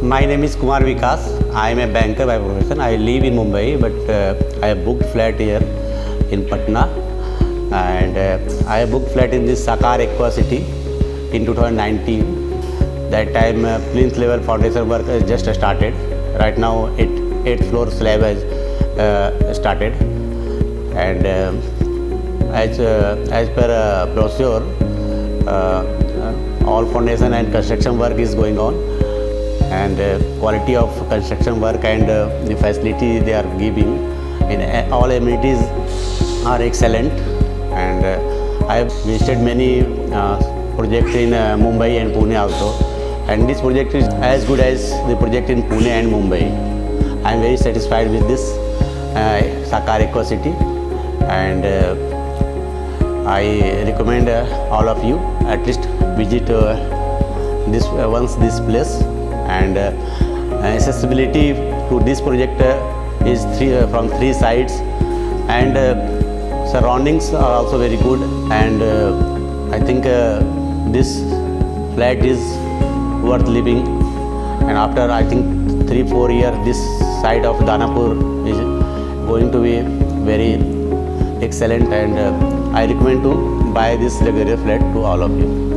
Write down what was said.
My name is Kumar Vikash. I am a banker by profession. I live in Mumbai, but I have booked flat here in Patna, and I have booked flat in this Saakaar Aquacity in 2019. That time plinth level foundation work has just started. Right now 8th floor slab has started, and as per brochure, all foundation and construction work is going on, and quality of construction work and the facility they are giving in all amenities are excellent. And I have visited many projects in Mumbai and Pune also, and this project is as good as the project in Pune and Mumbai. I am very satisfied with this Saakaar Aquacity, and I recommend all of you at least visit this place. And accessibility to this project is from 3 sides, and surroundings are also very good, and I think this flat is worth living. And after I think 3-4 years, this side of Danapur is going to be very excellent, and I recommend to buy this luxurious flat to all of you.